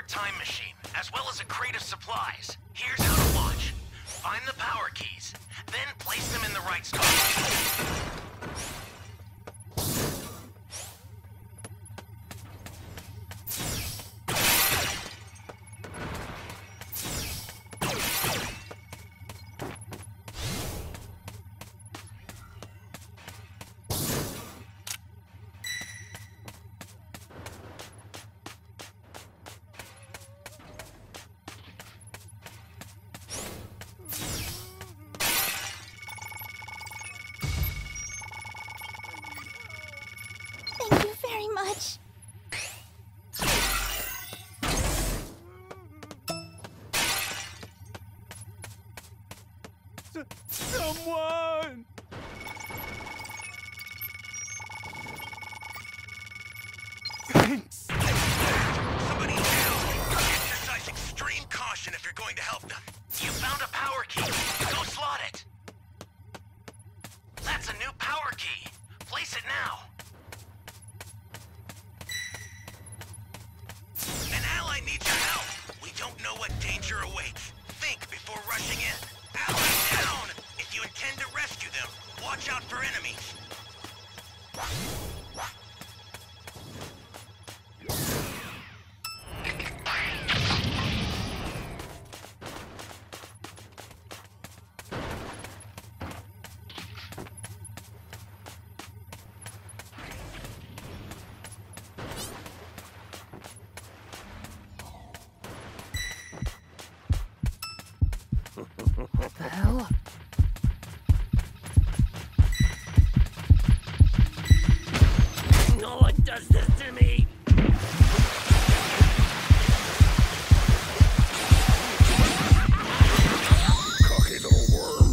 time machine, as well as a crate of supplies. Here's how to launch. Find the power keys, then place them in the right spot. Thank you very much. Someone! Thanks! Somebody down! Exercise extreme caution if you're going to help them. You found a power key. Go slot it. That's a new power key. Place it now. An ally needs your help. We don't know what danger awaits. Think before rushing in. Ally down! If you intend to rescue them, watch out for enemies. What the hell? No one does this to me! Cocky little worm.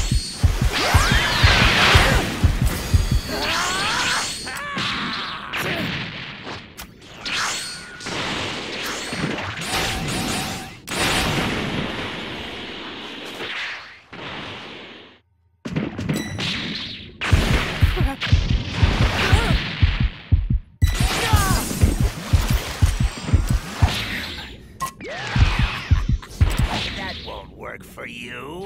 That won't work for you.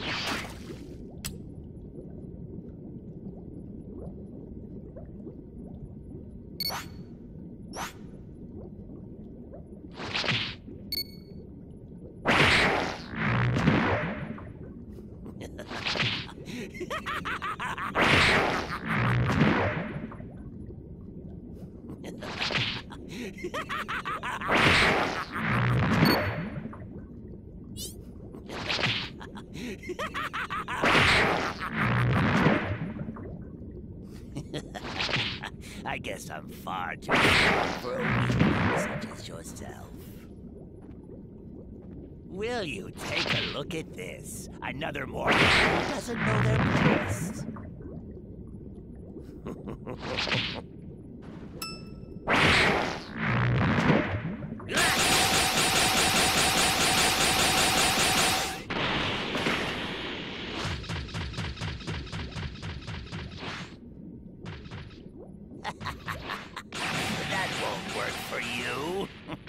I guess I'm far too strong for a weakling such as yourself. Will you take a look at this? Another mortal who doesn't know their place. That won't work for you.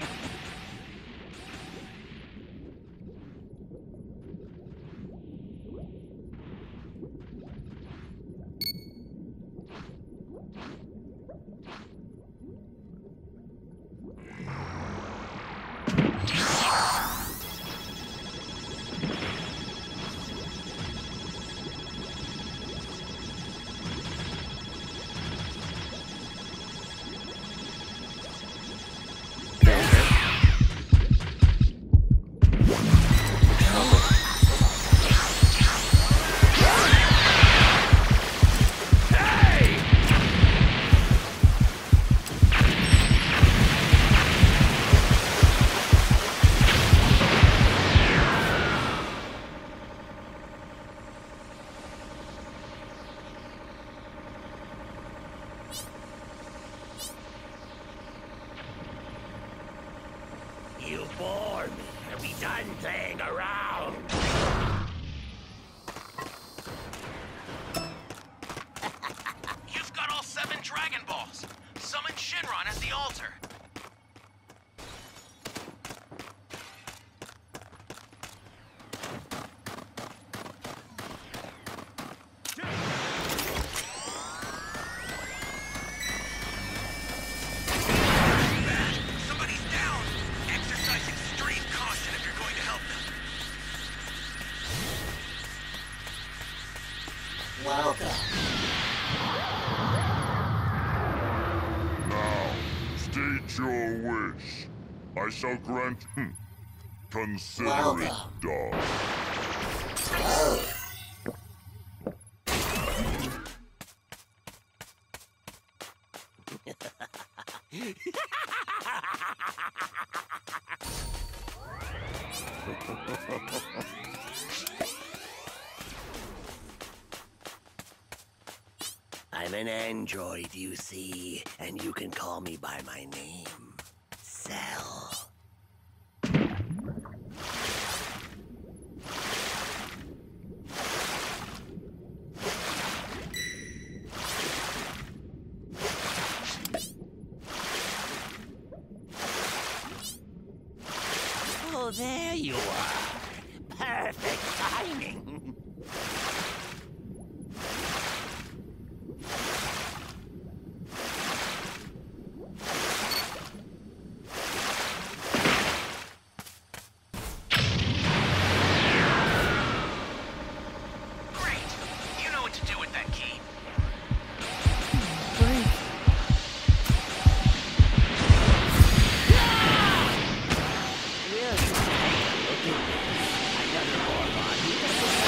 You bore me. Are we done playing around? You've got all 7 Dragon Balls. Summon Shinron at the altar. Now, state your wish. I shall grant, consider it done. I'm an android, you see, and you can call me by my name, Cell. Oh, there you are. Perfect timing. Great! You know what to do with that key. Will you take a look at this? Another moron who doesn't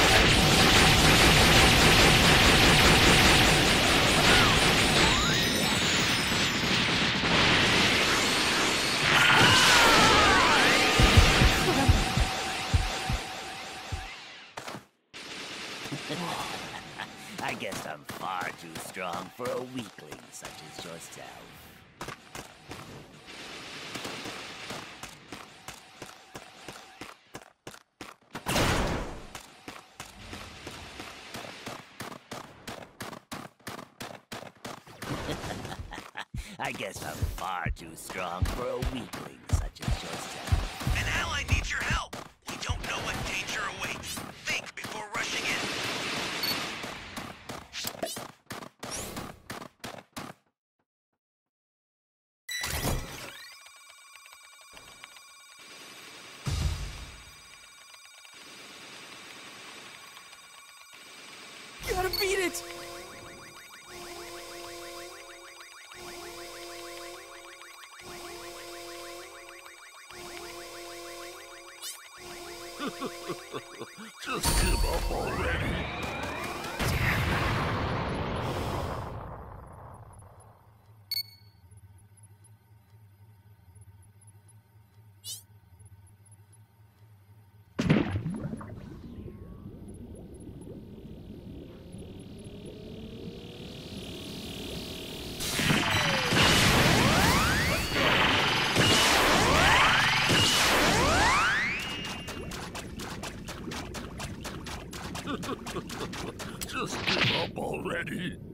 I guess I'm far too strong for a weakling such as yourself. I guess I'm far too strong for a weakling such as yourself. An ally needs your help. We don't know what danger awaits. Think before rushing in. Gotta beat it! Just give up already. Just give up already.